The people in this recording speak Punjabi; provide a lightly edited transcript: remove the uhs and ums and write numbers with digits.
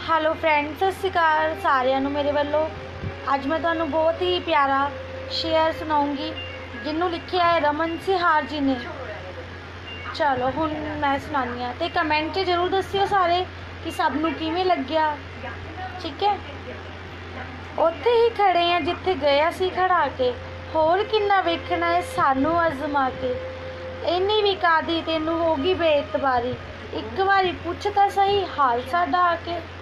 ਹੈਲੋ ਫਰੈਂਡਸ, ਸਤਿ ਸ਼੍ਰੀ ਅਕਾਲ ਸਾਰਿਆਂ ਨੂੰ ਮੇਰੇ ਵੱਲੋਂ। ਅੱਜ ਮੈਂ ਤੁਹਾਨੂੰ ਬਹੁਤ ਹੀ ਪਿਆਰਾ ਸ਼ੇਅਰ ਸੁਣਾਉਂਗੀ ਜਿਹਨੂੰ ਲਿਖਿਆ ਹੈ ਰਮਨ ਸਿਹਾਰ ਜੀ ਨੇ। ਚਲੋ ਹੁਣ ਮੈਂ ਸੁਣਾਉਂਦੀ ਹਾਂ ਅਤੇ ਕਮੈਂਟ 'ਚ ਜ਼ਰੂਰ ਦੱਸਿਓ ਸਾਰੇ ਕਿ ਸਭ ਨੂੰ ਕਿਵੇਂ ਲੱਗਿਆ। ਠੀਕ ਹੈ। ਉੱਥੇ ਹੀ ਖੜੇ ਆ ਜਿੱਥੇ ਗਿਆ ਸੀ ਖੜਾ ਕੇ, ਹੋਰ ਕਿੰਨਾ ਵੇਖਣਾ ਹੈ ਸਾਨੂੰ ਅਜ਼ਮਾ ਕੇ। ਇੰਨੀ ਵੀ ਕਾਦੀ ਤੈਨੂੰ ਹੋ ਗਈ ਬੇਇਤਬਾਰੀ, ਇੱਕ ਵਾਰੀ ਪੁੱਛ ਤਾਂ ਸਹੀ ਹਾਲ ਸਾਡਾ ਆ ਕੇ।